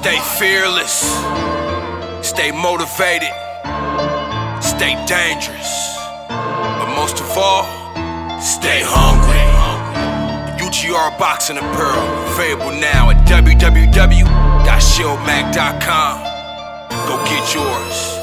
Stay fearless, stay motivated, stay dangerous, but most of all, stay hungry. UGR Boxing Apparel, available now at www.shillmacc.com. Go get yours.